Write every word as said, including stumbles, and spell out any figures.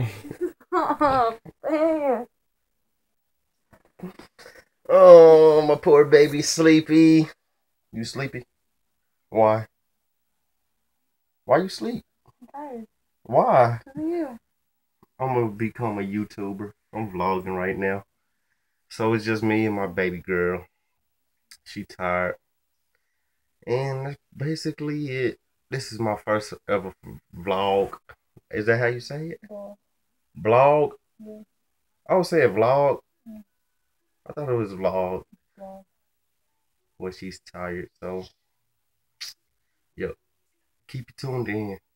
Oh, man. Oh, my poor baby sleepy. You sleepy? Why? Why you sleep? I'm tired. Why? Because of you. I'm gonna become a YouTuber. I'm vlogging right now. So it's just me and my baby girl. She tired. And that's basically it. This is my first ever vlog. Is that how you say it? Well, Vlog? yeah, I would say a vlog. yeah, I thought it was vlog well. when she's tired. So, yo, keep it tuned in.